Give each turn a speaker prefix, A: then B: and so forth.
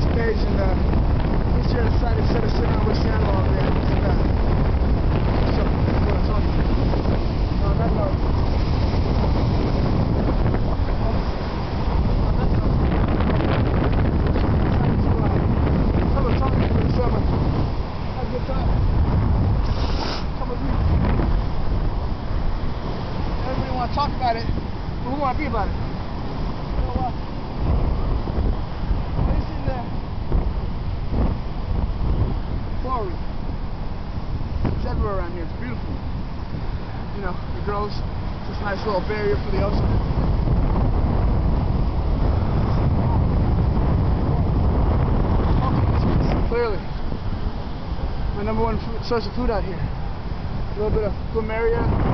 A: nice page, and this year I decided instead of sitting on West Channel all day, so what I'm talking about. On that note, have a good time. Come with me. Everybody want to talk about it, but who want to be about it? You know what? This is the quarry. It's everywhere around here. It's beautiful. You know, it grows. It's just a nice little barrier for the ocean. Clearly, my #1 source of food out here. A little bit of plumeria.